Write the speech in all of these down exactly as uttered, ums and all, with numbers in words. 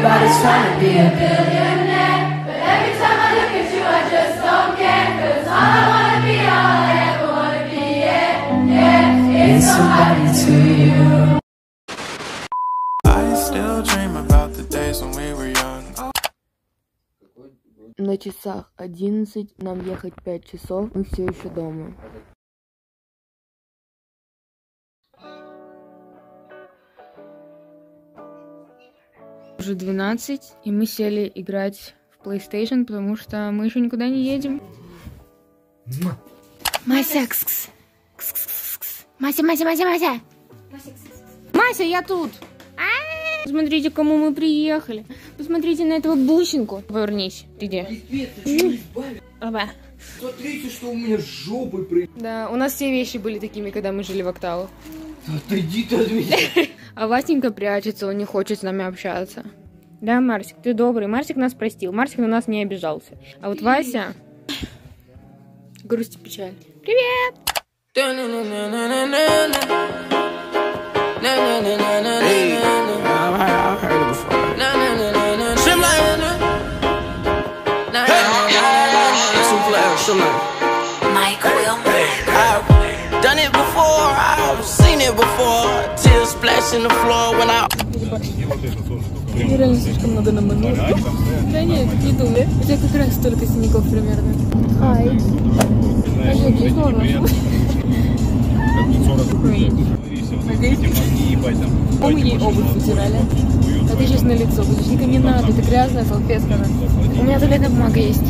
Everybody's trying to be a billionaire, but every time I look at you, I just don't care. Cause all I wanna be, all I ever wanna be, yeah, yeah, is somebody to you. I still dream about the days when we were young. На часах одиннадцать, нам ехать пять часов, мы все еще дома. Уже двенадцать, и мы сели играть в PlayStation, потому что мы еще никуда не едем. Мася, кс -кс. Кс -кс -кс -кс. Мася, Мася, Мася, Мася. Мася, я тут. Посмотрите, к кому мы приехали. Посмотрите на этого бусинку. Повернись, ты где? Оба. Смотрите, что у меня с жопой при... Да, у нас все вещи были такими, когда мы жили в Октаву. Отойди ты от меня. А Васенька прячется, он не хочет с нами общаться. Да, Марсик, ты добрый. Марсик нас простил. Марсик на нас не обижался. А вот Вася... Грусть и печаль. Привет! Done it before, I've seen it before. Tears splash in the floor when I. Реально слишком много намазал. Да нет, не думай. У тебя как раз столько синяков примерно. Хай. Мы ей обувь вытирали. А ты сейчас на лицо будешь. Ника, не надо, это грязная салфетка. У меня туалетная бумага есть.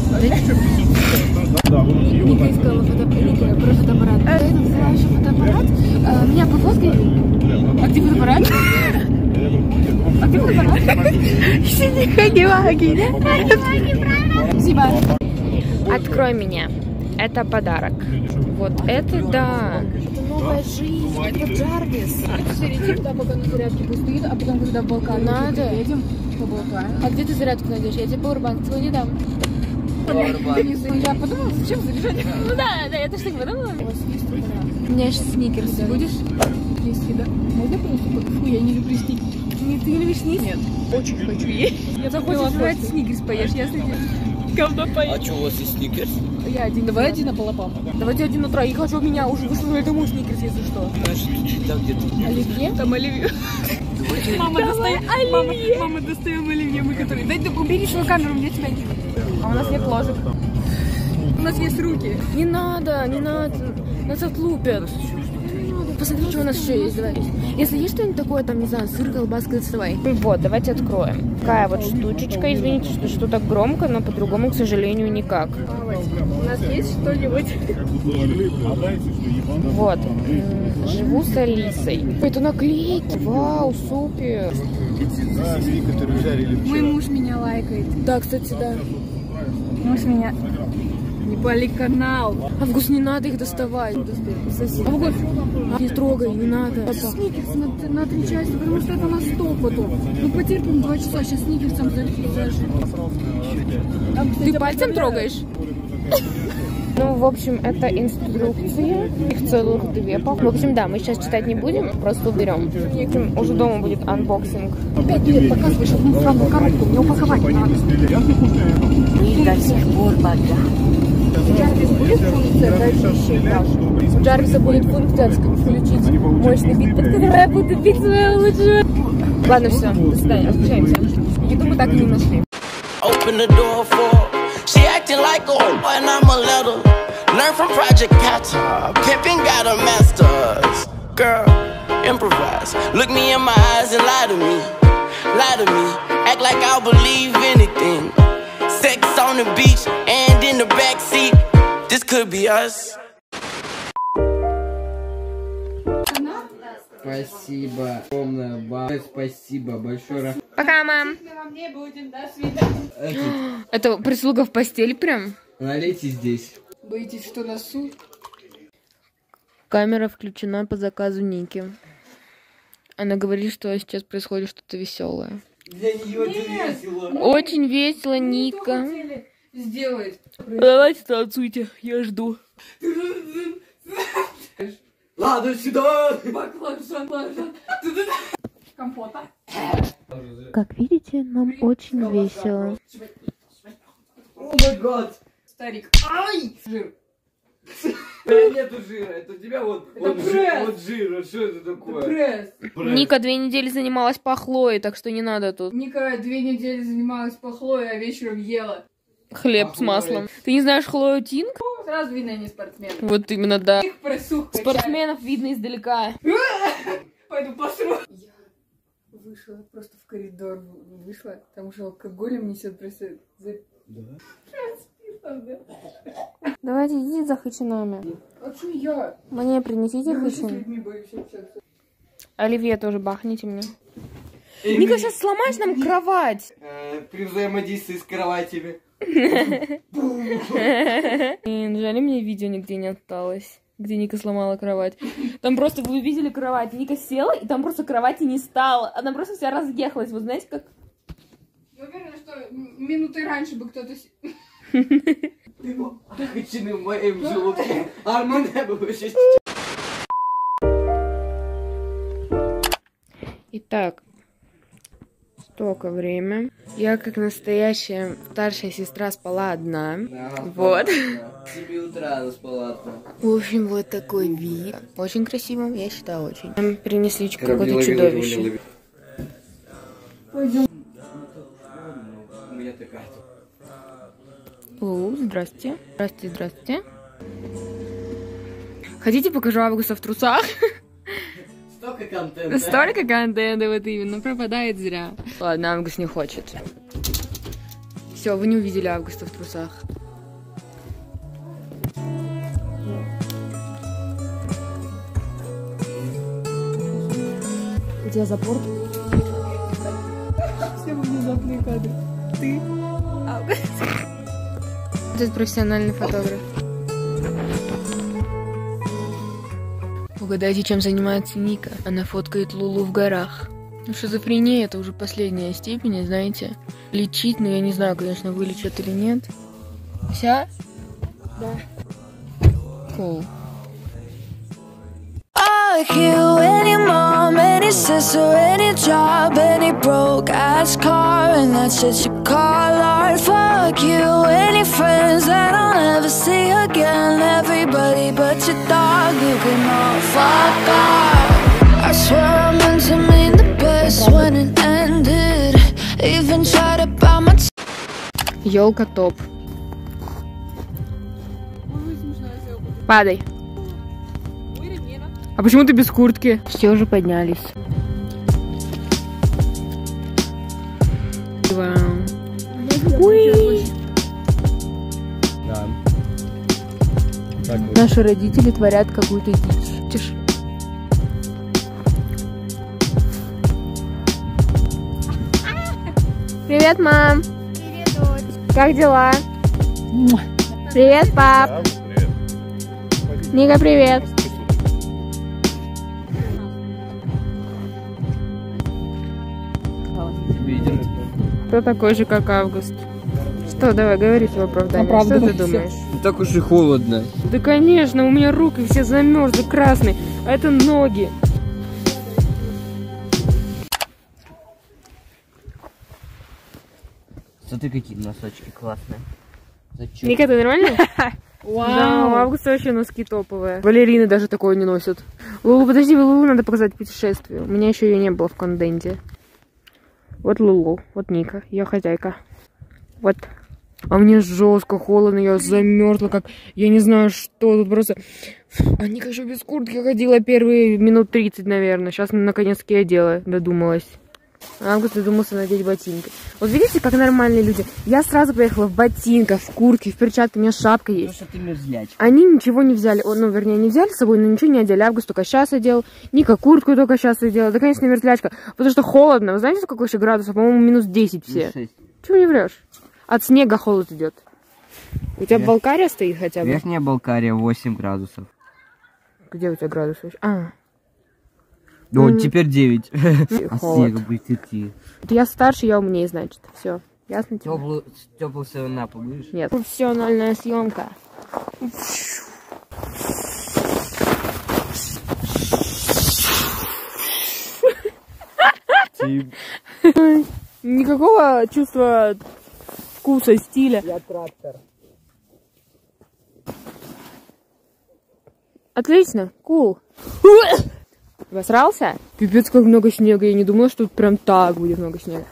Ника искала фотоаппарат. Про фотоаппарат. Я взяла еще фотоаппарат. Меня пофоткали. А где фотоаппарат? А где фотоаппарат? Хаги-ваги, да? Спасибо. Открой меня. Это подарок. Вот это да. Это новая жизнь. Это Джарвис. Это зарядить туда, пока на зарядке пустит, а потом, когда в Балкан надо, едем, поболтаем. А где ты зарядку найдешь? Я тебе пауэрбанк свой не дам. Я подумала, зачем заряжать? Ну да, да, я тоже так подумала. У вас есть подарок? У меня сейчас сникерс. Будешь? Есть еда. Можно принести? Фу, я не люблю сникерс. Ты не любишь сникерс? Нет. Очень хочу есть. Я захочешь жрать сникерс поешь, ясно тебе? Говно поешь. А что, у вас есть сникерс? Я один. Давай один на полопам. Давайте один на троих. А что меня уже вышло, это мой сникерс, если что. Значит, там где-то. Оливье? Там оливье. Мама, достаем, мама, мама, достаем оливье, мы которые. Дай, убери свою камеру, мне тебя не видно. А у нас нет ложек. У нас есть руки. Не надо, не надо. Нас отлупят. Посмотри, что у нас еще есть. Давай. Если есть что-нибудь такое, там, не знаю, сыр, колбаска, доставай. Вот, давайте откроем. Такая вот штучечка. Извините, что, что так громко, но по-другому, к сожалению, никак. У нас есть что-нибудь? Вот. Живу с Алисой. Это наклейки. Вау, супер. Мой муж меня лайкает. Да, кстати, да. Муж меня... Не пали канал. Август, не надо их доставать. Август, не трогай, не надо. Сникерс на, на три части, потому что это на сто потом. Ну потерпим два часа, сейчас сникерсом зажжем. Ты пальцем трогаешь? Ну, в общем, это инструкция. Их целых две. В общем, да, мы сейчас читать не будем, просто уберем. В общем, уже дома будет анбоксинг. Пять лет показываешь, чтобы мы сразу коробку не упаковать надо. И до сих пор богат. У Джарвис будет функция дать вещей даже? У Джарвиса будет функция включить мощный бит, под который я буду бить свою лучшую. Ладно, все, до свидания, отключаемся. Еду мы так и не нашли. Open the door for. She acting like a boy and I'm a little. Learn from Project Kata. Pimpin' got a master's. Girl, improvise. Look me in my eyes and lie to me. Lie to me. Act like I'll believe anything. Sex on the beach and in the backseat. This could be us. Спасибо. Огромное ба... Спасибо большое. Пока, мам. Это прислуга в постели прям? Налейте здесь. Боитесь, что на суд? Камера включена по заказу Ники. Она говорит, что сейчас происходит что-то веселое. Для нее это весело. Очень весело, Ника. Сделай. Давайте танцуйте, я жду. Ладно, сюда. Баклажан, баклажан. Компота. Как видите, нам очень весело. О май гад! Старик. Ай! Жир. У меня нету жира, это у тебя вот, Это вот, жир, пресс. вот жир, вот что это такое? Пресс. Пресс. Ника две недели занималась по Хлое, так что не надо тут Ника две недели занималась пахлой, а вечером ела. хлеб с маслом. Ты не знаешь Хлою Тинг? Сразу видно, они спортсмены. Вот именно, да. Их прессух качают. Спортсменов видно издалека. Пойду посру. Я вышла просто в коридор, вышла, там уже алкоголем несет просто... Да? Спиртом, да? Давайте идите за хычинами. А что я? Мне принесите Я вообще с хычин. людьми боюсь общаться. Оливье тоже бахните мне. Эй, Ника, ми- сейчас сломаешь нам кровать. э, При взаимодействии с кроватями. Блин, жаль, мне видео нигде не осталось, где Ника сломала кровать. Там просто, вы увидели кровать, Ника села, и там просто кровати не стало. Она просто вся разъехалась, вы знаете как? Я уверена, что м- минутой раньше бы кто-то... с- Хычины в моем желудке. А мене було щось. Итак, столько время. Я, как настоящая старшая сестра, спала одна. Вот. С семи утра она спала одна. В общем, вот такой вид. Очень красиво, я считаю, очень. Нам принесли Корабли какое-то ловили, чудовище. ловили, ловили. У меня такая. О, здрасте. Здрасте, здрасте. Хотите, покажу Августа в трусах? Столько контента. Столько контента, вот именно, пропадает зря. Ладно, Август не хочет. Все, вы не увидели Августа в трусах. У тебя запор? Все внезапные кадры. Ты? Этот профессиональный фотограф. Угадайте, чем занимается Ника? Она фоткает Лулу в горах. Ну, шизофрения — это уже последняя степень, знаете. Лечить, но я не знаю, конечно, вылечат или нет. Вся? Да. Cool. Fuck you, any mom, any sister, any job, any broke ass car, and that's shit you call art. Fuck you, any friends that I'll never see again. Everybody but your dog, you can all fuck off. I swear I meant to mean the best when it ended. Even tried to buy my Ёлка топ. Падай. А почему ты без куртки? Все уже поднялись. Вау. Уи. Да. Так вот. Наши родители творят какую-то дичь. Тише. Привет, мам. Привет, дочь. Как дела? Привет, пап. Ника, привет. Видим. Кто такой же, как Август? Что, давай, говори свое оправдание. Что ты думаешь? Не так уж и холодно. Да, конечно, у меня руки все замерзли, красные, а это ноги. Смотри, какие носочки классные. Зачем? Ника, ты нормально? Да, у Августа вообще носки топовые. Балерины даже такое не носят. Лулу, подожди, Лулу надо показать путешествие. У меня еще ее не было в конденте. Вот Лулу, вот Ника, ее хозяйка. Вот. А мне жестко, холодно, я замерзла, как я не знаю что, тут просто... А Ника еще без куртки ходила первые минут тридцать, наверное. Сейчас наконец-таки одела, додумалась. Август додумался надеть ботинки. Вот видите, как нормальные люди. Я сразу поехала в ботинках, в куртке, в перчатке, у меня шапка есть. Потому что ты мерзлячка. Они ничего не взяли, О, ну, вернее, не взяли с собой, но ничего не одели. Август только сейчас одел, Ника куртку только сейчас одела. Да, конечно, мерзлячка, потому что холодно. Вы знаете, сколько еще градусов? По-моему, минус десять все. шесть. Чего не врешь? От снега холод идет. У тебя Верх- Балкария стоит хотя бы? Верхняя Балкария восемь градусов. Где у тебя градусов? А, Ну, М. теперь девять. А холод. снега будет идти. Это я старше, я умнее, значит. Все. Ясно тебе? Теплую, теплую севенапу будешь? Нет. Профессиональная съемка. Ой, никакого чувства вкуса, стиля. Я трактор. Отлично, кул. Обосрался? Пипец, как много снега. Я не думала, что тут прям так будет много снега.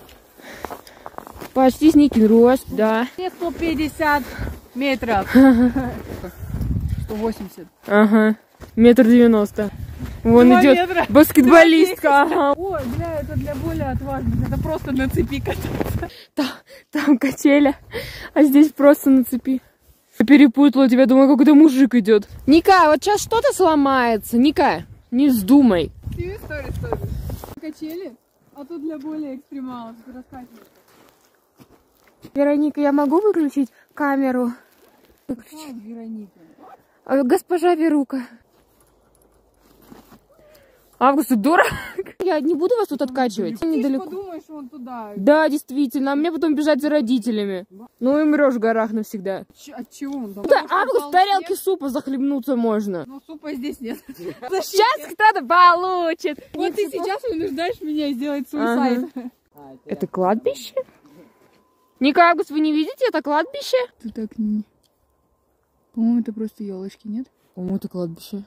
Почти снег рост, да. сто пятьдесят метров. сто восемьдесят. Ага. Метр девяносто. Вон Два идет метра. баскетболистка. Ага. Ой, бля, это для более отважных. Это просто на цепи кататься. Там, там качеля, а здесь просто на цепи. Я перепутала тебя, думаю, какой-то мужик идет. Ника, вот сейчас что-то сломается. Ника, не вздумай. Ты история стоит. Качели, а тут для более экстремалов. Раскачиваешь. Вероника, я могу выключить камеру? Какая Вероника? А, госпожа Верука. Август, ты дурак? Я не буду вас тут откачивать. Ты Недалеко. подумаешь, он туда. Да, действительно, а мне потом бежать за родителями. Ну и умрешь в горах навсегда. Ч- от чего он там? Да, Потому что Август, упал тарелки снег. супа захлебнуться можно. Но супа здесь нет. Сейчас кто-то получит. Вот ты сейчас вынуждаешь меня сделать суицид. Это кладбище? Ника, Август, вы не видите, это кладбище? Ты так не... По-моему, это просто елочки, нет? По-моему, это кладбище.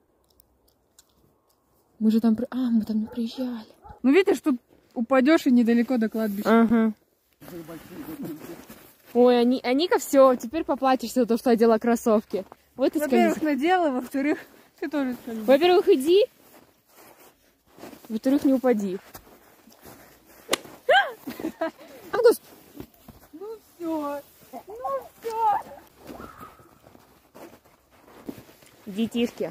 Мы же там... при- А, мы там не приезжали. Ну, видишь, тут упадешь и недалеко до кладбища. Ага. Ой, а, Ни- а Ника, все, теперь поплатишься за то, что одела кроссовки. Вот и Во-первых, скажи. надела, во-вторых, ты тоже скажи. Во-первых, иди. Во-вторых, не упади. Август! Ну все, ну все. Детишки.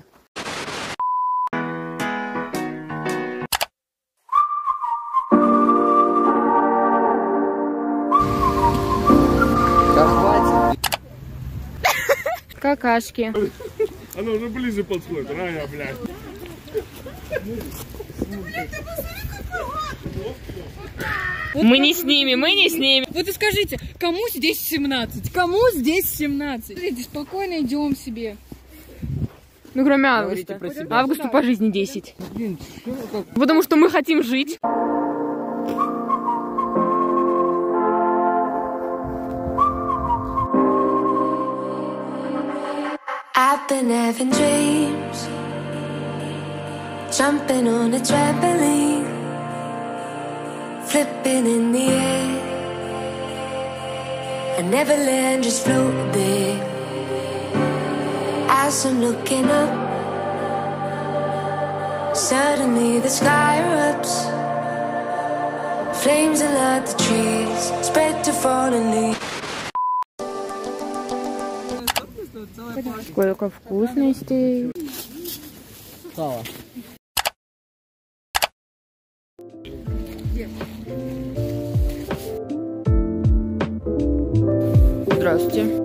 Да хватит. Какашки. Она уже ближе подходит, Раня, блядь. Мы не с ними, мы не с ними. Вот и скажите, кому здесь семнадцать? Кому здесь семнадцать? Смотрите, спокойно идем себе. Ну, кроме Говорите Августа. про себя. Августу по жизни десять. Блин, что вы как... Потому что мы хотим жить. I've been having dreams, jumping on a trampoline, flipping in the air. I never land, just float there. As I'm looking up, suddenly the sky erupts. Flames alert the trees, spread to fallen leaves. Сколько вкусностей. Сало. Здравствуйте.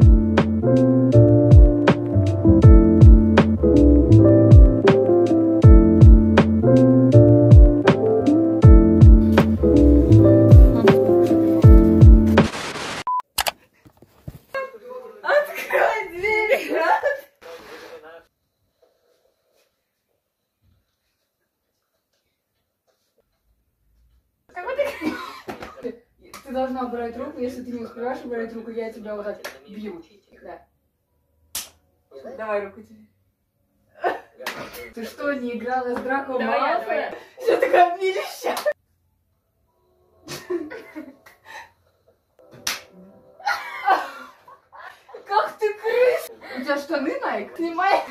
Ты должна убрать руку, если ты не успеваешь убрать руку, я тебя вот так бью. Да. Давай руку тебе. Ты что, не играла с Драко Малфоем? Что такое милища? Как ты крыс? У тебя штаны Найк? Снимай.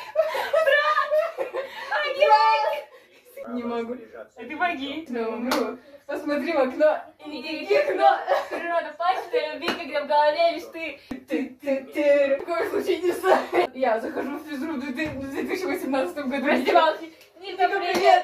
Не могу. А ты боги. Ну, умру. Посмотри в окно. И не окно. Природа плачет о любви, когда в голове лишь ты. Ты-ты-ты. В коем случае не знаю. Я захожу в физру в две тысячи восемнадцатом году. Раздевалки. Ника, привет.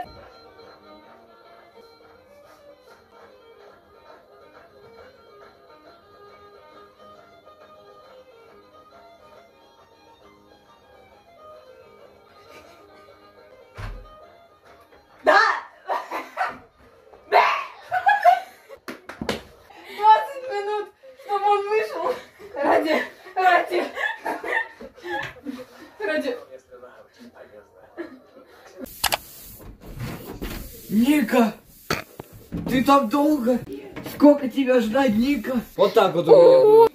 двадцать минут, чтобы он вышел. Ради, ради, ради. там долго? Сколько тебя ждать, Ника? Вот так вот у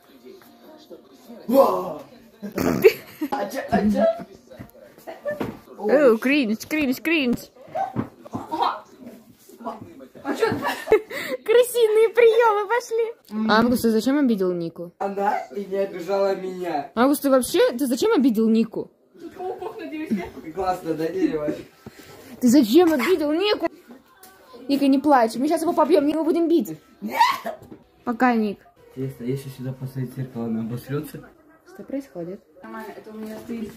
меня. Ача, ача. О, кринж, кринж, кринж. А что? Крысиные приемы пошли. Август, ты зачем обидел Нику? Она и не обижала меня. Август, ты вообще, ты зачем обидел Нику? Классно, да, дерево? Ты зачем обидел Нику? Ника, не плачь, мы сейчас его побьем, мы его будем бить. Пока, Ник. Интересно, если сюда поставить зеркало, она обосрется? Что происходит? Нормально, это у меня стыд.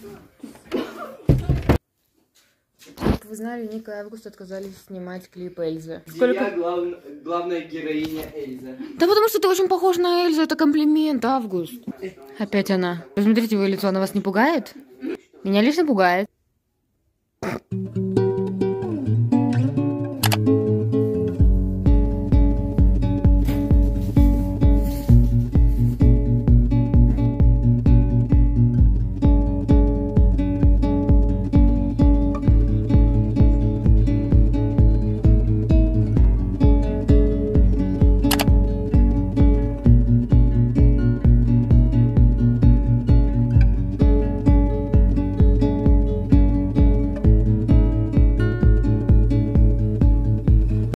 Как вы знали, Ника и Август отказались снимать клип Эльзы. Сколько... Я глав... главная героиня Эльза. Да потому что ты очень похож на Эльзу, это комплимент, Август. Опять она. Посмотрите, его лицо, она вас не пугает? Меня лично пугает.